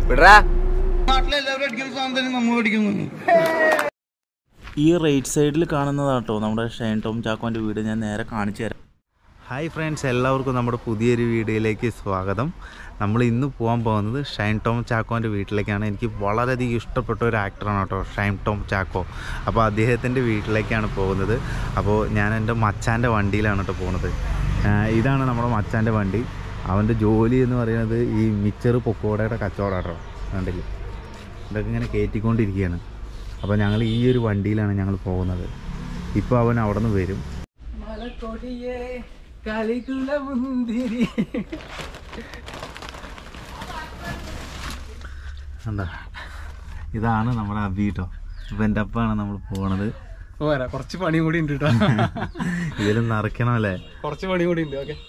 ഈ റൈറ്റ് സൈഡിൽ കാണുന്നതാട്ടോ നമ്മുടെ ഷൈൻ ടോം ചാക്കോൻ്റെ വീട്. ഞാൻ നേരെ കാണിച്ചു തരാം. ഹായ് ഫ്രണ്ട്സ്, എല്ലാവർക്കും നമ്മുടെ പുതിയൊരു വീഡിയോയിലേക്ക് സ്വാഗതം. നമ്മൾ ഇന്ന് പോകാൻ പോകുന്നത് ഷൈൻ ടോം ചാക്കോൻ്റെ വീട്ടിലേക്കാണ്. എനിക്ക് വളരെയധികം ഇഷ്ടപ്പെട്ട ഒരു ആക്ടറാണ് കേട്ടോ ഷൈൻ ടോം ചാക്കോ. അപ്പോൾ അദ്ദേഹത്തിൻ്റെ വീട്ടിലേക്കാണ് പോകുന്നത്. അപ്പോൾ ഞാൻ എൻ്റെ മച്ചാൻ്റെ വണ്ടിയിലാണ് കേട്ടോ പോകുന്നത്. ഇതാണ് നമ്മുടെ മച്ചാൻ്റെ വണ്ടി. അവൻ്റെ ജോലി എന്ന് പറയുന്നത് ഈ മിച്ചർ പൊക്കോടയുടെ കച്ചവടം കേട്ടോ. കണ്ടില്ലേ, ഇതൊക്കെ ഇങ്ങനെ കയറ്റിക്കൊണ്ടിരിക്കുകയാണ്. അപ്പോൾ ഞങ്ങൾ ഈ ഒരു വണ്ടിയിലാണ് ഞങ്ങൾ പോകുന്നത്. ഇപ്പോൾ അവൻ അവിടെ നിന്ന് വരും. എന്താ, ഇതാണ് നമ്മുടെ അബി കേട്ടോ. ഇപ്പം എൻ്റെ അപ്പാണ് നമ്മൾ പോണത്. കുറച്ച് പണി കൂടി ഉണ്ട് കേട്ടോ. ഇതിലും നിറയ്ക്കണം അല്ലേ? കുറച്ച് പണി കൂടി ഉണ്ട്. ഓക്കെ,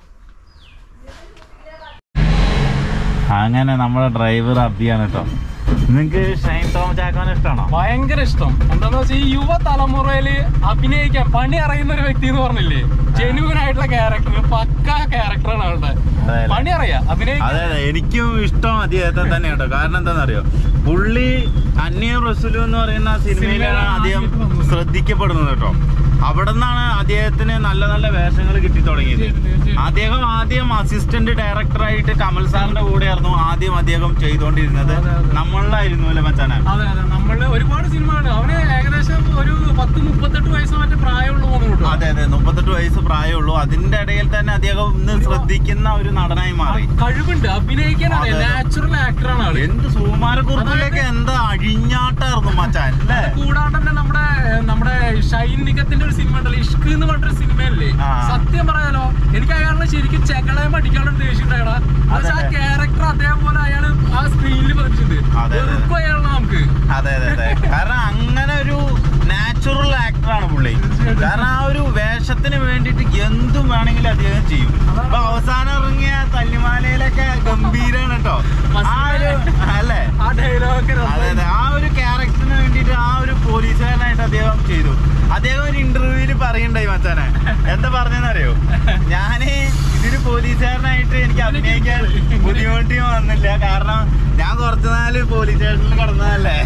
അങ്ങനെ നമ്മുടെ ഡ്രൈവർ അബിയാണ് കേട്ടോ. നിങ്ങൾക്ക് ഷൈൻ ടോം ചാക്കോനെ ഇഷ്ടമാണോ? ഭയങ്കര ഇഷ്ടം. എന്താന്ന് വെച്ചാൽ ഈ യുവതലമുറയില് അഭിനയിക്കാൻ പണി അറിയുന്ന ഒരു വ്യക്തി എന്ന് പറഞ്ഞില്ലേ, ജെന്യൂൻ ആയിട്ടുള്ള ക്യാരക്ടർ, പക്ക ക്യാരക്ടറാണ് അവളുടെ. പണി അറിയാം, അഭിനയിക്കാൻ. അതെ അതെ, എനിക്കും ഇഷ്ടം അദ്ദേഹത്തെ തന്നെ കേട്ടോ. കാരണം എന്താണെന്നറിയോ, പുള്ളി അന്നയും റസൂലും എന്ന് പറയുന്ന സിനിമയിലാണ് അദ്ദേഹം ശ്രദ്ധിക്കപ്പെടുന്നത് കേട്ടോ. അവിടെ നിന്നാണ് അദ്ദേഹത്തിന് നല്ല നല്ല വേഷങ്ങൾ കിട്ടി തുടങ്ങിയത്. അദ്ദേഹം ആദ്യം അസിസ്റ്റന്റ് ഡയറക്ടറായിട്ട് കമൽ സാറിന്റെ കൂടെയായിരുന്നു ആദ്യം അദ്ദേഹം ചെയ്തുകൊണ്ടിരുന്നത്. നമ്മളിലായിരുന്നു അല്ലേ മച്ചാനെ? അതെ അതെ, നമ്മള് ഒരുപാട് സിനിമകൾ. അവന് ഏകദേശം ഒരു 10-38 വയസ്സ് മറ്റേ പ്രായമുള്ളൂ. അതെ അതെ, 38 വയസ്സ് പ്രായമുള്ളൂ. അതിന്റെ ഇടയിൽ തന്നെ അദ്ദേഹം ഇന്ന് ശ്രദ്ധിക്കുന്ന ഒരു നടനായി മാറി. കഴിവുണ്ട്, അഭിനയിക്കാൻ നാച്ചുറൽ ആക്ടറാണ് ആള്. എന്ത് സുകുമാരക്കുറിപ്പിലേക്ക് എന്താ അഴിഞ്ഞാട്ടായിരുന്നു മച്ചാൻ അല്ലേ? കൂടാണ്ട് തന്നെ നമ്മുടെ ഷൈൻ നിഗത്തിന്റെ ഒരു സിനിമ ഉണ്ടല്ലോ, ഇഷ്ക് എന്ന് പറഞ്ഞൊരു സിനിമയല്ലേ. സത്യം പറയാലോ, എനിക്ക് അയാളെ ശരിക്കും ചെകളെ പഠിക്കാനുള്ള ദേഷ്യം ഉണ്ടായടാ. ആ ക്യാരക്ടർ അതേപോലെ അയാള് ആ സ്ക്രീനിൽ പതിച്ചിട്ടുണ്ട്. അയാളാണ് നമുക്ക്. അതെ അതെ അതെ, കാരണം അങ്ങനെ ഒരു നാച്ചുറൽ ആക്ടറാണ് പുള്ളി. കാരണം ആ ഒരു വേഷത്തിന് വേണ്ടിയിട്ട് എന്തും വേണമെങ്കിലും അദ്ദേഹം ചെയ്യും. അപ്പൊ അവസാനം ഇറങ്ങിയ തല്ലിമാലയിലൊക്കെ ഗംഭീരാണ് കേട്ടോ. അല്ലേ? അതെ അതെ, ആ ഒരു ക്യാരക്ടറിന് വേണ്ടിയിട്ട് ആ ഒരു പോലീസുകാരനായിട്ട് അദ്ദേഹം ചെയ്തു. അദ്ദേഹം ഒരു ഇന്റർവ്യൂവിൽ പറയുണ്ടായി മച്ചാനെ. എന്താ പറഞ്ഞെന്നറിയോ, ഞാന് ഇതിന് പോലീസുകാരനായിട്ട് എനിക്ക് അഭിനയിക്കാൻ ബുദ്ധിമുട്ടി വന്നില്ല. കാരണം ഞാൻ കുറച്ചു നാല് പോലീസ് സ്റ്റേഷനിൽ കിടന്നതല്ലേ.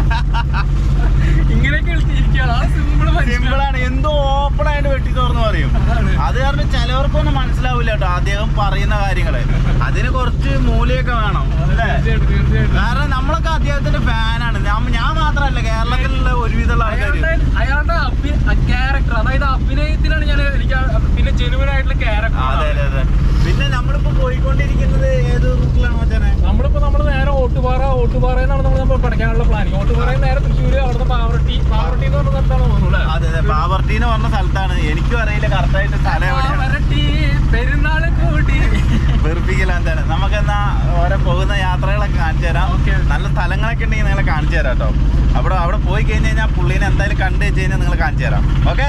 ഇങ്ങനെയൊക്കെ സിമ്പിളാണ്, എന്തോ ഓപ്പൺ ആയിട്ട് വെട്ടി തുറന്ന് പറയും. അത് കാരണം ചിലവർക്കൊന്നും മനസ്സിലാവില്ല കേട്ടോ അദ്ദേഹം പറയുന്ന കാര്യങ്ങള്. അതിന് കുറച്ച് മൂല്യമൊക്കെ വേണം അല്ലേ? കാരണം നമ്മളൊക്കെ അദ്ദേഹത്തിന്റെ ഫാനാണ്. ഞാൻ മാത്രമല്ല, കേരളത്തിലുള്ള ഒരുവിധമുള്ള ആൾക്കാർ. അയാളുടെ ക്യാരക്ടർ, അതായത് അഭിനയത്തിലാണ് എനിക്ക് പിന്നെ ജെനുവൻ ആയിട്ടുള്ള ക്യാരക്ടർ. അതെ അതെ അതെ. പിന്നെ നമ്മളിപ്പോ പോയിക്കൊണ്ടിരിക്കുന്നത് ഏത് റൂട്ടിലാണ് മച്ചാനെ? നമ്മള് നേരെ ഓട്ടുപാറയെന്നാണ് നമ്മൾ പഠിക്കാനുള്ള പ്ലാനിങ്. ഓട്ടുപാറയിൽ നേരെ തൃശ്ശൂര്, അവിടുന്ന് പാവർട്ടി എന്ന് പറഞ്ഞ സ്ഥലത്താണ് പോകുന്നത്. അതെ അതെ, പാവർട്ടി എന്ന് പറഞ്ഞ സ്ഥലത്താണ്. എനിക്കും അറിയില്ല കറക്റ്റായിട്ട് സ്ഥലം എവിടെയാണ്. പെരുന്നാള് കൂട്ടി വെറുപ്പിക്കലാണ് തന്നെ. നമുക്കെന്നാ ഓരോ പോകുന്ന യാത്രകളൊക്കെ കാണിച്ചു തരാം. നല്ല സ്ഥലങ്ങളൊക്കെ ഉണ്ടെങ്കിൽ നിങ്ങളെ കാണിച്ചു തരാം കേട്ടോ. അവിടെ പോയി കഴിഞ്ഞ് കഴിഞ്ഞാൽ പുള്ളീനെ എന്തായാലും കണ്ടു വെച്ച് കഴിഞ്ഞാൽ നിങ്ങൾ കാണിച്ചു തരാം. ഓക്കെ,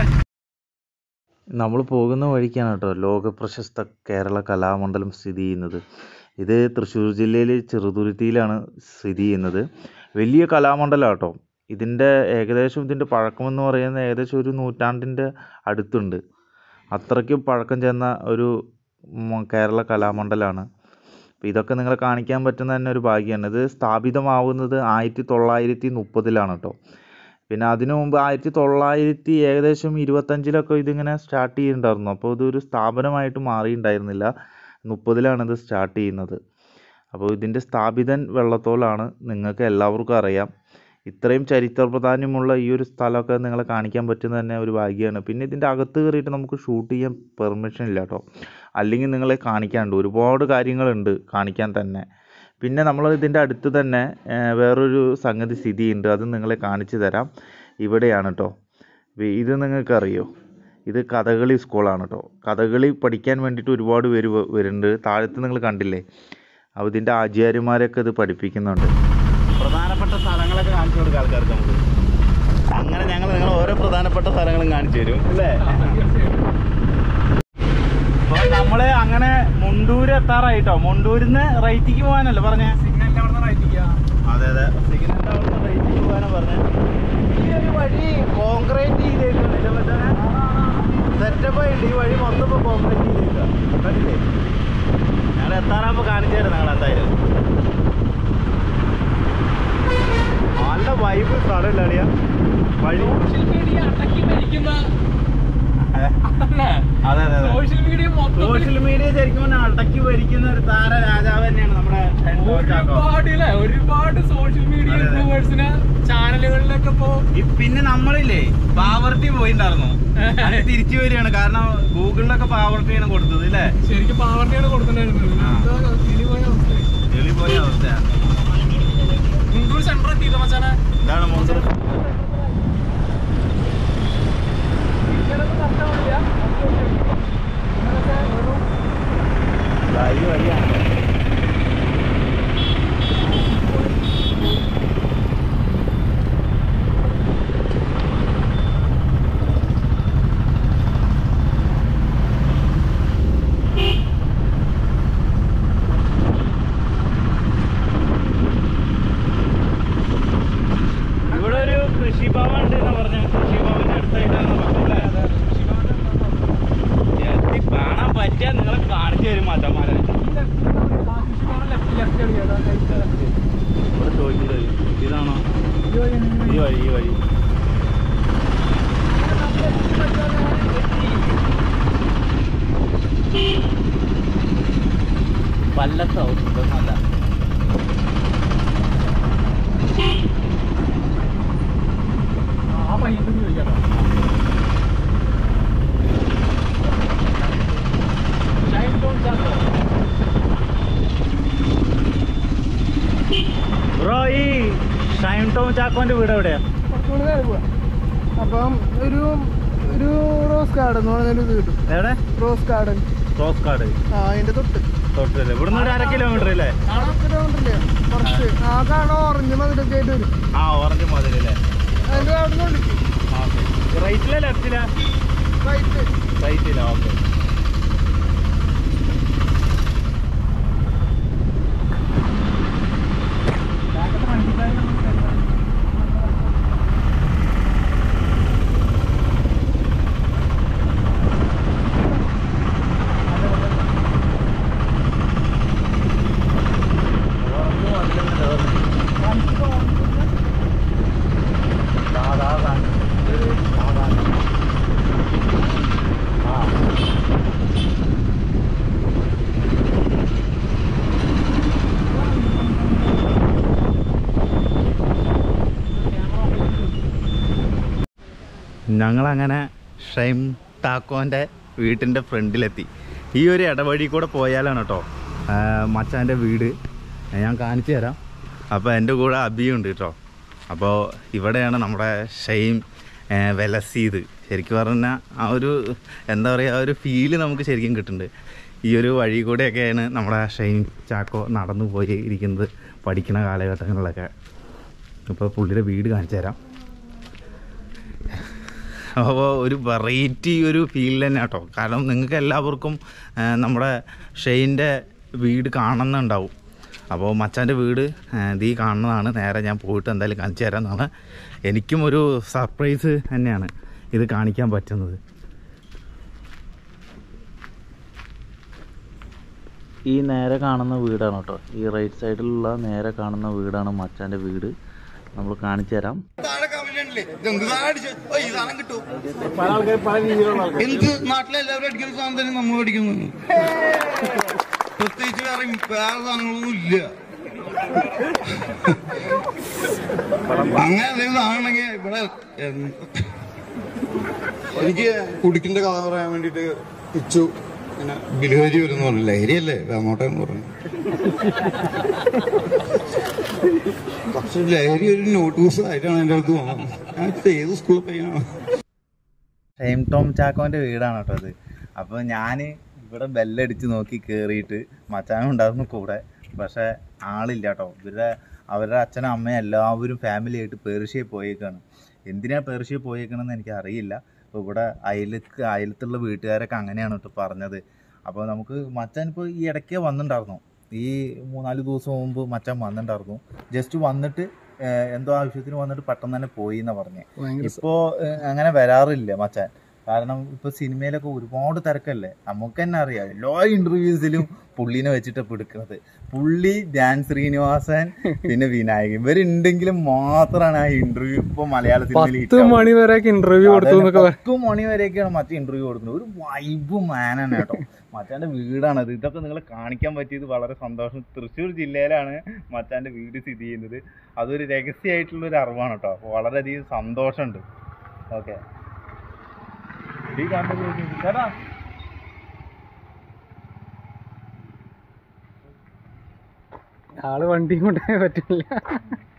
നമ്മൾ പോകുന്ന വഴിക്കാണ് കേട്ടോ ലോകപ്രശസ്ത കേരള കലാമണ്ഡലം സ്ഥിതി ചെയ്യുന്നത്. ഇത് തൃശ്ശൂർ ജില്ലയിൽ ചെറുതുരുത്തിയിലാണ് സ്ഥിതി ചെയ്യുന്നത്. വലിയ കലാമണ്ഡലം കേട്ടോ. ഇതിൻ്റെ പഴക്കമെന്ന് പറയുന്നത് ഏകദേശം ഒരു നൂറ്റാണ്ടിൻ്റെ അടുത്തുണ്ട്. അത്രയ്ക്കും പഴക്കം ചെന്ന ഒരു കേരള കലാമണ്ഡലമാണ്. അപ്പോൾ ഇതൊക്കെ നിങ്ങളെ കാണിക്കാൻ പറ്റുന്ന തന്നെ ഒരു ഭാഗ്യമാണ്. ഇത് സ്ഥാപിതമാവുന്നത് 1930 കേട്ടോ. പിന്നെ അതിനു മുമ്പ് 1925 ഇതിങ്ങനെ സ്റ്റാർട്ട് ചെയ്യുന്നുണ്ടായിരുന്നു. അപ്പോൾ ഇതൊരു സ്ഥാപനമായിട്ട് മാറിയിട്ടുണ്ടായിരുന്നില്ല. 30 ഇത് സ്റ്റാർട്ട് ചെയ്യുന്നത്. അപ്പോൾ ഇതിൻ്റെ സ്ഥാപിതൻ വെള്ളത്തോളാണ്. നിങ്ങൾക്ക് എല്ലാവർക്കും അറിയാം. ഇത്രയും ചരിത്ര പ്രാധാന്യമുള്ള ഈ ഒരു സ്ഥലമൊക്കെ നിങ്ങളെ കാണിക്കാൻ പറ്റുന്ന തന്നെ ഒരു ഭാഗ്യമാണ്. പിന്നെ ഇതിൻ്റെ അകത്ത് കയറിയിട്ട് നമുക്ക് ഷൂട്ട് ചെയ്യാൻ പെർമിഷൻ ഇല്ല കേട്ടോ. അല്ലെങ്കിൽ നിങ്ങളെ കാണിക്കാനുണ്ട്, ഒരുപാട് കാര്യങ്ങളുണ്ട് കാണിക്കാൻ തന്നെ. പിന്നെ നമ്മൾ ഇതിൻ്റെ അടുത്ത് തന്നെ വേറൊരു സംഗതി സ്ഥിതിയുണ്ട്, അത് നിങ്ങളെ കാണിച്ചു തരാം. ഇവിടെയാണ് കേട്ടോ. ഇത് നിങ്ങൾക്കറിയോ, ഇത് കഥകളി സ്കൂളാണ് കേട്ടോ. കഥകളി പഠിക്കാൻ വേണ്ടിയിട്ട് ഒരുപാട് പേര് വരുന്നുണ്ട്. താഴത്ത് നിങ്ങൾ കണ്ടില്ലേ, അപ്പോൾ ഇതിൻ്റെ ആചാര്യന്മാരൊക്കെ ഇത് പഠിപ്പിക്കുന്നുണ്ട്. പ്രധാനപ്പെട്ട സ്ഥലങ്ങളൊക്കെ കാണിച്ചു കൊടുക്കുക ആൾക്കാർക്ക് നമുക്ക്. അങ്ങനെ ഞങ്ങൾ നിങ്ങൾ ഓരോ പ്രധാനപ്പെട്ട സ്ഥലങ്ങളും കാണിച്ചു തരും അല്ലേ? അപ്പോൾ നമ്മൾ അങ്ങനെ മുണ്ടൂര് എത്താറായിട്ടോ. മുണ്ടൂരിൽ നിന്ന് റൈറ്റിക്ക് പോകാനല്ലേ പറഞ്ഞേ? അതെ അതെ, സിഗ്നലിൻ്റെ അവിടെ നിന്ന് റൈറ്റിക്ക് പോകാനാണ് പറഞ്ഞത്. ഈ ഒരു വഴി കോൺക്രീറ്റ് ചെയ്തേക്കുന്നില്ല മറ്റേ സെറ്റപ്പായിട്ട്. ഈ വഴി മൊത്തം ഇപ്പോൾ കോൺക്രീറ്റ് ചെയ്തേക്കുക കണ്ടില്ലേ? ഞങ്ങൾ എത്താറാകുമ്പോൾ കാണിച്ചു തരാം നിങ്ങൾ എന്തായാലും. സോഷ്യൽ മീഡിയ അടക്കി ഭരിക്കുന്ന സോഷ്യൽ മീഡിയ ശരിക്കും അടക്കി ഭരിക്കുന്ന ഒരു താര രാജാവ് തന്നെയാണ് നമ്മുടെ ഒരുപാട് സോഷ്യൽ മീഡിയ ഇൻഫ്ലുവൻസിന് ചാനലുകളിലൊക്കെ പിന്നെ നമ്മളില്ലേ പാവർട്ടി പോയിണ്ടായിരുന്നു തിരിച്ചു വരികയാണ്. കാരണം ഗൂഗിളിലൊക്കെ പാവർട്ടിയാണ് കൊടുത്തത് അല്ലേ? ശരിക്കും പാവർട്ടിയാണ് കൊടുത്തിട്ടുണ്ടായിരുന്നത്. പോയ അവസ്ഥയാണ്. മുണ്ടൂർ സെന്റർ എത്തിയത് മച്ചാനെ. ഇതാണ് മുണ്ടൂർ. ഇതാണോ ഈ വഴി പല്ലത്തോ ഇതൊന്നുമല്ല. ബ്രോ, ഈ ഷൈൻ ടോം ചാക്കോന്റെ വീട് എവിടെയാ? അപ്പം ഒരു റോസ് ഗാർഡൻ എന്ന് പറഞ്ഞൊരു ഇത് കിട്ടും. എവിടെ? Rose garden. റോസ് ഗാർഡൻ അതിന്റെ തൊട്ടല്ലേ? ഇവിടുന്ന് ഒരു 1/2 കിലോമീറ്റർ അല്ലേ? കിലോമീറ്ററില്ലേ കുറച്ച്. കാണാൻ ഓറഞ്ച് മതിലൊക്കെ ആയിട്ട് വരും. ഓറഞ്ച് മതിലല്ലേ? അതിന്റെ അവിടെ നിന്ന് വിളിക്കും. റൈറ്റിലാ ലെഫ്റ്റിലാ? റൈറ്റിലാ. ഓക്കെ. ഞങ്ങളങ്ങനെ ഷൈൻ ടാക്കോൻ്റെ വീട്ടിൻ്റെ ഫ്രണ്ടിലെത്തി. ഈ ഒരു ഇടവഴി കൂടെ പോയാലാണ് കേട്ടോ മച്ചാൻ്റെ വീട്. ഞാൻ കാണിച്ചു തരാം. അപ്പോൾ എൻ്റെ കൂടെ അബിയുണ്ട് കേട്ടോ. അപ്പോൾ ഇവിടെയാണ് നമ്മുടെ ഷൈൻ വെലസീത്. ശരിക്കും പറഞ്ഞാൽ ആ ഒരു എന്താ പറയുക, ആ ഒരു ഫീല് നമുക്ക് ശരിക്കും കിട്ടുന്നുണ്ട്. ഈ ഒരു വഴി കൂടെയൊക്കെയാണ് നമ്മുടെ ഷൈൻ ചാക്കോ നടന്നു പോയി ഇരിക്കുന്നത് പഠിക്കുന്ന കാലഘട്ടങ്ങളിലൊക്കെ. അപ്പോൾ പുള്ളിയുടെ വീട് കാണിച്ചു തരാം. അപ്പോൾ ഒരു വെറൈറ്റി ഒരു ഫീൽ തന്നെ കേട്ടോ. കാരണം നിങ്ങൾക്ക് എല്ലാവർക്കും നമ്മുടെ ഷെയിൻ്റെ വീട് കാണുന്നുണ്ടാവും. അപ്പോൾ മച്ചാൻ്റെ വീട് ഈ കാണുന്നതാണ്. നേരെ ഞാൻ പോയിട്ട് എന്തായാലും കാണിച്ചു തരാമെന്നാണ്. എനിക്കും ഒരു സർപ്രൈസ് തന്നെയാണ് ഇത് കാണിക്കാൻ പറ്റുന്നത്. ഈ നേരെ കാണുന്ന വീടാണ് കേട്ടോ. ഈ റൈറ്റ് സൈഡിലുള്ള നേരെ കാണുന്ന വീടാണ് മച്ചാൻ്റെ വീട്. നമ്മൾ കാണിച്ചു തരാം. നാട്ടിലെല്ലാവരും അടിക്കുന്ന സാധനം തന്നെ നമ്മൾ അടിക്കുന്നു. പ്രത്യേകിച്ച് വേറെ സാധനങ്ങളൊന്നും ഇല്ല. അങ്ങനെ എന്തെങ്കിലും സാധനമാണെങ്കിൽ ഇവിടെ എനിക്ക് കുടിക്കിന്റെ കഥ പറയാൻ വേണ്ടിട്ട് ഇച്ചു പിന്നെ ബിലുഹരി വരുന്ന പറഞ്ഞു. ലഹരിയല്ലേ രാമോട്ടെന്ന് പറഞ്ഞു. പക്ഷെ ലഹരി ഒരു നോട്ടീസ് ആയിട്ടാണ് എൻ്റെ അടുത്ത് വന്നത്. ഞാൻ ഏത് സ്കൂളിൽ പയ്യാണ്. ഷൈൻ ടോം ചാക്കോൻ്റെ വീടാണ് കേട്ടോ അത്. അപ്പോൾ ഞാൻ ഇവിടെ ബെല്ലടിച്ച് നോക്കി കയറിയിട്ട് മച്ചാനും ഉണ്ടായിരുന്നു കൂടെ. പക്ഷേ ആളില്ല കേട്ടോ. അവരുടെ അച്ഛനും അമ്മയും എല്ലാവരും ഫാമിലി ആയിട്ട് പേർഷ്യയിൽ പോയേക്കാണ്. എന്തിനാണ് പേർഷ്യയിൽ പോയേക്കണമെന്ന് എനിക്ക് അറിയില്ല. അപ്പോൾ ഇവിടെ അയലത്തുള്ള വീട്ടുകാരൊക്കെ അങ്ങനെയാണ് കേട്ടോ പറഞ്ഞത്. അപ്പോൾ നമുക്ക് മച്ചാൻ ഇപ്പോൾ ഈ ഇടയ്ക്ക് വന്നിട്ടുണ്ടായിരുന്നു. ഈ 3-4 ദിവസം മുമ്പ് മച്ചാൻ വന്നിട്ടുണ്ടായിരുന്നു. ജസ്റ്റ് വന്നിട്ട് എന്തോ ആവശ്യത്തിന് വന്നിട്ട് പെട്ടെന്ന് തന്നെ പോയി എന്നാണ് പറഞ്ഞത്. ഇപ്പോൾ അങ്ങനെ വരാറില്ല മച്ചാൻ. കാരണം ഇപ്പൊ സിനിമയിലൊക്കെ ഒരുപാട് തിരക്കല്ലേ, നമുക്ക് തന്നെ അറിയാം. എല്ലാ ഇന്റർവ്യൂസിലും പുള്ളിനെ വെച്ചിട്ട് ഇപ്പൊ എടുക്കുന്നത്. പുള്ളി, ധ്യാൻ ശ്രീനിവാസൻ, പിന്നെ വിനായകൻ, ഇവരുണ്ടെങ്കിലും മാത്രമാണ് ആ ഇന്റർവ്യൂ ഇപ്പൊ മലയാള സിനിമയിൽ 10 മണി വരെയൊക്കെ ഇന്റർവ്യൂ കൊടുത്തു. 10 മണി വരെയൊക്കെയാണ് മറ്റേ ഇന്റർവ്യൂ കൊടുക്കുന്നത്. ഒരു വൈബ് മാനാണ് കേട്ടോ. മച്ചാന്റെ വീടാണത്. ഇതൊക്കെ നിങ്ങളെ കാണിക്കാൻ പറ്റിയത് വളരെ സന്തോഷം. തൃശ്ശൂർ ജില്ലയിലാണ് മച്ചാന്റെ വീട് സ്ഥിതി ചെയ്യുന്നത്. അതൊരു രഹസ്യമായിട്ടുള്ള ഒരു അറിവാണ് കേട്ടോ. അപ്പോൾ വളരെയധികം സന്തോഷമുണ്ട്. ഓക്കെ, ചേട്ടാ ആള് വണ്ടി കൊണ്ടേ പറ്റില്ല.